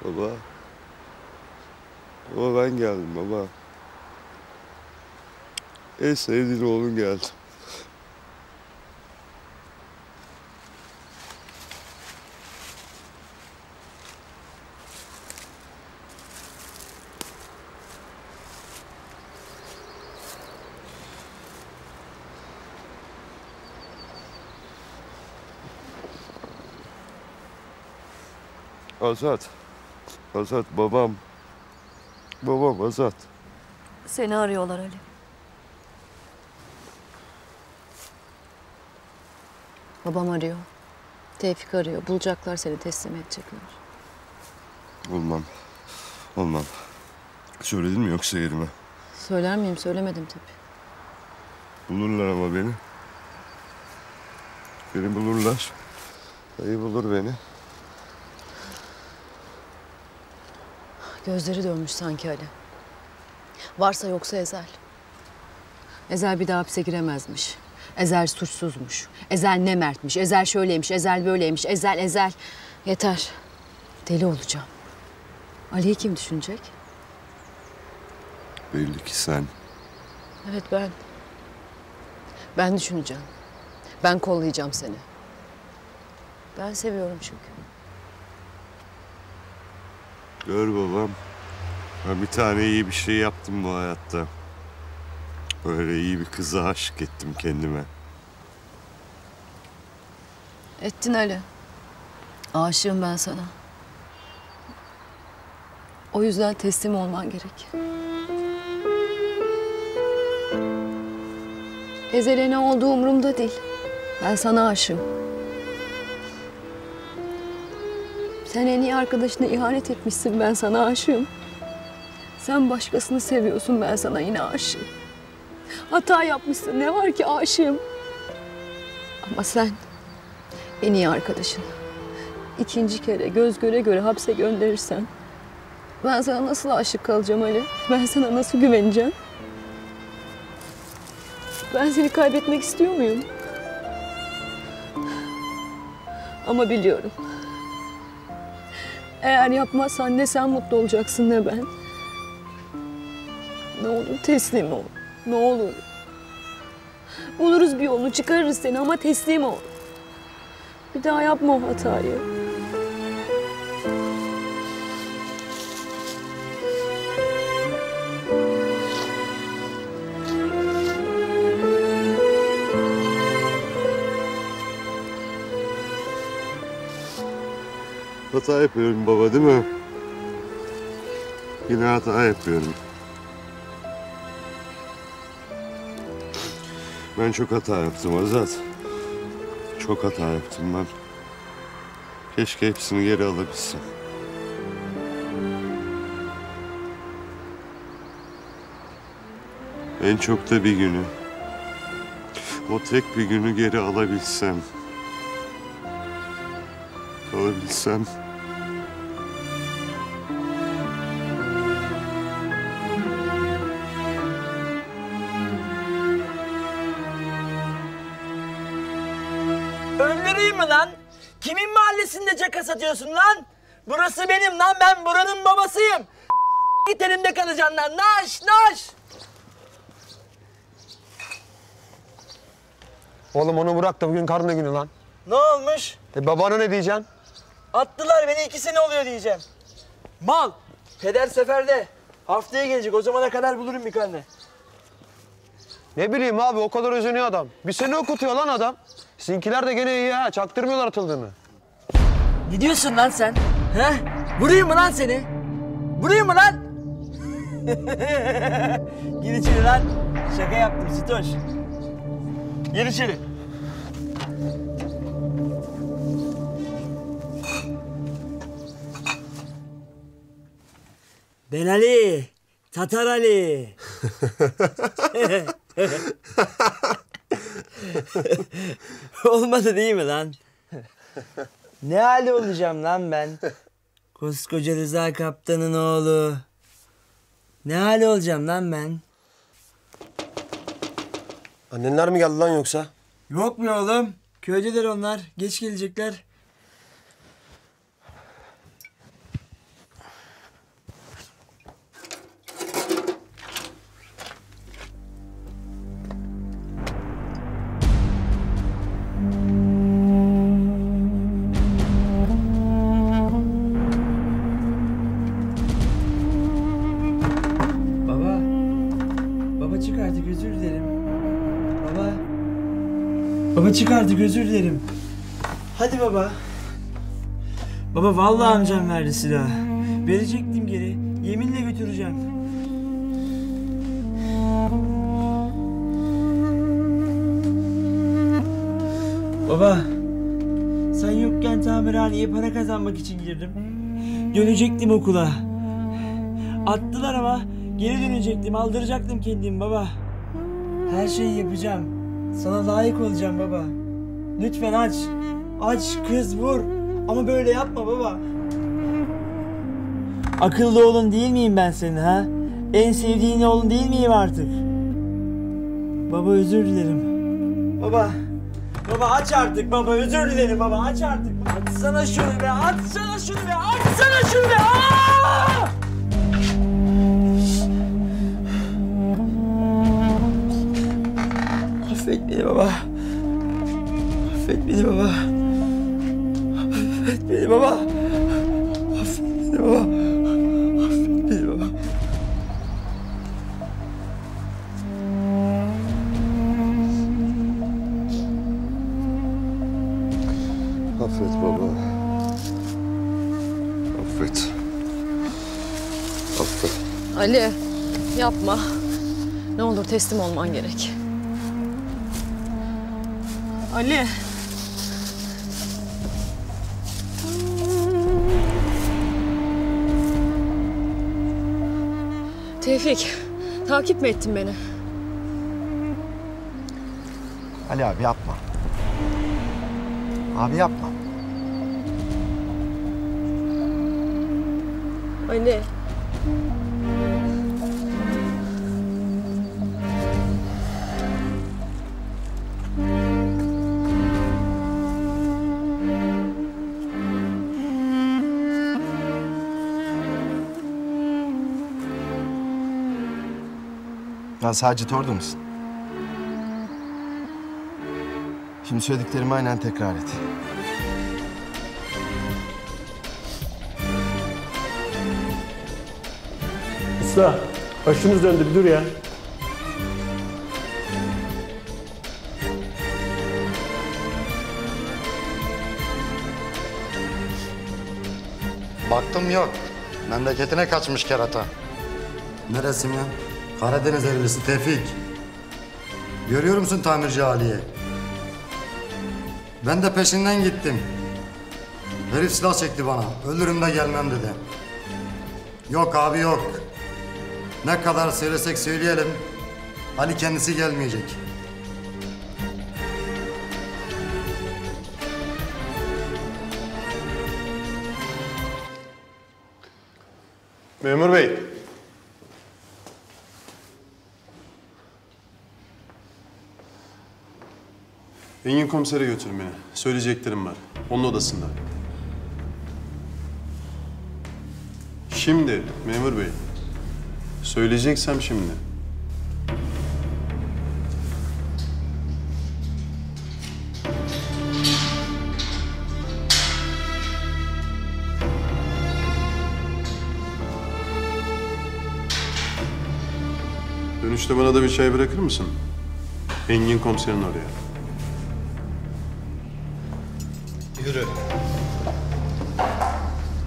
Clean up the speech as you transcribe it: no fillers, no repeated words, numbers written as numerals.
Baba. Baba ben geldim baba. En sevdiğin oğlun geldi. Azat. Azat babam. Babam Azat. Seni arıyorlar Ali. Babam arıyor. Tevfik arıyor. Bulacaklar seni, teslim edecekler. Olmam. Olmam. Söyledin mi yoksa yerime? Söyler miyim? Söylemedim tabii. Bulurlar ama beni. Beni bulurlar. Dayı bulur beni. Gözleri dönmüş sanki Ali. Varsa yoksa Ezel. Ezel bir daha hapse giremezmiş. Ezel suçsuzmuş. Ezel ne mertmiş. Ezel şöyleymiş, Ezel böyleymiş. Ezel. Yeter. Deli olacağım. Ali'yi kim düşünecek? Belli ki sen. Evet ben. Ben düşüneceğim. Ben kollayacağım seni. Ben seviyorum çünkü. Gör babam. Ben bir tane iyi bir şey yaptım bu hayatta. Öyle iyi bir kıza aşık ettim kendime. Ettin Ali. Aşığım ben sana. O yüzden teslim olman gerek. Ezel'e ne olduğu umurumda değil. Ben sana aşığım. Sen en iyi arkadaşına ihanet etmişsin, ben sana aşığım. Sen başkasını seviyorsun, ben sana yine aşığım. Hata yapmışsın, ne var ki aşığım. Ama sen en iyi arkadaşını ikinci kere göz göre göre hapse gönderirsen ben sana nasıl aşık kalacağım Ali? Ben sana nasıl güveneceğim? Ben seni kaybetmek istiyor muyum? Ama biliyorum. Eğer yapmazsan ne sen mutlu olacaksın ne ben. Ne olur teslim ol. Ne olur. Buluruz bir yolunu, çıkarırız seni ama teslim ol. Bir daha yapma o hatayı. Hata yapıyorum baba değil mi? Yine hata yapıyorum. Ben çok hata yaptım Azat. Çok hata yaptım ben. Keşke hepsini geri alabilsem. En çok da bir günü. O tek bir günü geri alabilsem. Alabilsem. Öldüreyim mi lan? Kimin mahallesinde caka satıyorsun lan? Burası benim lan, ben buranın babasıyım. Git elimde kalacaksın lan, naş! Oğlum onu bırak da bugün karne günü lan. Ne olmuş? Babana ne diyeceksin? Attılar beni, 2 sene oluyor diyeceğim. Mal, peder seferde. Haftaya gelecek, o zamana kadar bulurum bir karne. Ne bileyim abi, o kadar özeniyor adam. Bir sene okutuyor lan adam. Sizinkiler de gene iyi ha, çaktırmıyorlar atıldığını. Ne diyorsun lan sen? He? Vurayım mı lan seni? Vurayım mı lan? Gir içeri lan. Şaka yaptım Sitoş. Gir içeri. Ben Ali. Tatar Ali. Olmadı değil mi lan? Ne hali olacağım lan ben? Koskoca Rıza Kaptan'ın oğlu. Ne hali olacağım lan ben? Annenler mi geldi lan yoksa? Yok mu oğlum? Köydeler onlar. Geç gelecekler. Baba çık artık, özür dilerim. Hadi baba. Baba vallahi amcam verdi silahı. Verecektim geri. Yeminle götüreceğim. Baba. Sen yokken tamirhaneye para kazanmak için girdim. Dönecektim okula. Attılar ama geri dönecektim. Aldıracaktım kendimi baba. Her şeyi yapacağım. Sana layık olacağım baba. Lütfen aç. Aç kız, vur. Ama böyle yapma baba. Akıllı oğlun değil miyim ben senin ha? En sevdiğin oğlun değil miyim artık? Baba özür dilerim. Baba. Baba aç artık baba, özür dilerim baba, aç artık. Atsana şunu be, atsana şunu be, atsana şunu be. Aa! Affet beni baba. Affet beni baba. Affet beni baba. Affet beni baba. Affet beni baba. Affet baba. Affet. Affet. Ali, yapma. Ne olur teslim olman gerek. Ali. Tevfik, takip mi ettin beni? Ali abi yapma. Abi yapma. Ali. Lan Sacit orada mısın? Şimdi söylediklerimi aynen tekrar et. Usta, başınız döndü, bir dur ya. Baktım yok. Memleketine kaçmış kerata. Neresim ya? Karadeniz erlisi Tevfik. Görüyor musun tamirci Ali'yi? Ben de peşinden gittim. Herif silah çekti bana. Ölürüm de gelmem dedi. Yok abi yok. Ne kadar söylesek söyleyelim, Ali kendisi gelmeyecek. Memur bey. Engin komisere götürün beni. Söyleyeceklerim var. Onun odasında. Şimdi memur bey. Söyleyeceksem şimdi. Dönüşte bana da bir çay bırakır mısın? Engin komiserin oraya. Yürü.